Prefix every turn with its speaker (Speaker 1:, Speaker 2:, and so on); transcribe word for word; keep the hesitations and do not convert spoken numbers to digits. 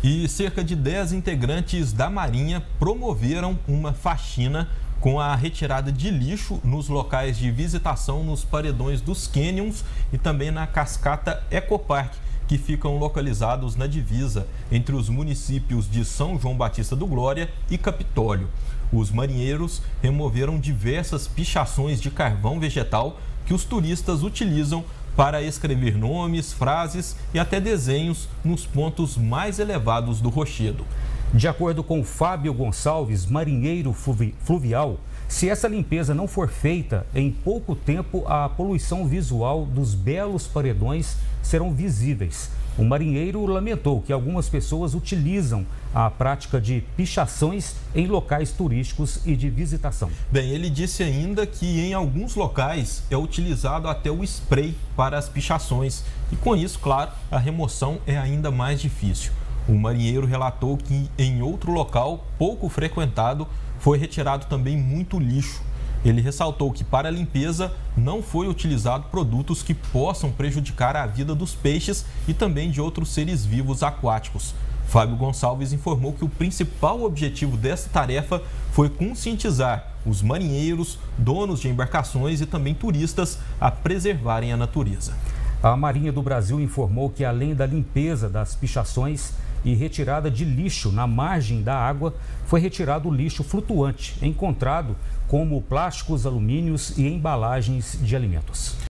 Speaker 1: E cerca de dez integrantes da Marinha promoveram uma faxina com a retirada de lixo nos locais de visitação nos paredões dos cânions e também na cascata Ecopark, que ficam localizados na divisa entre os municípios de São João Batista do Glória e Capitólio. Os marinheiros removeram diversas pichações de carvão vegetal que os turistas utilizam para escrever nomes, frases e até desenhos nos pontos mais elevados do rochedo.
Speaker 2: De acordo com Fábio Gonçalves, marinheiro fluvial, se essa limpeza não for feita, em pouco tempo a poluição visual dos belos paredões serão visíveis. O marinheiro lamentou que algumas pessoas utilizam a prática de pichações em locais turísticos e de visitação.
Speaker 1: Bem, ele disse ainda que em alguns locais é utilizado até o spray para as pichações e com isso, claro, a remoção é ainda mais difícil. O marinheiro relatou que em outro local pouco frequentado foi retirado também muito lixo. Ele ressaltou que para a limpeza não foi utilizado produtos que possam prejudicar a vida dos peixes e também de outros seres vivos aquáticos. Fábio Gonçalves informou que o principal objetivo dessa tarefa foi conscientizar os marinheiros, donos de embarcações e também turistas a preservarem a natureza.
Speaker 2: A Marinha do Brasil informou que além da limpeza das pichações e retirada de lixo na margem da água, foi retirado o lixo flutuante encontrado como plásticos, alumínios e embalagens de alimentos.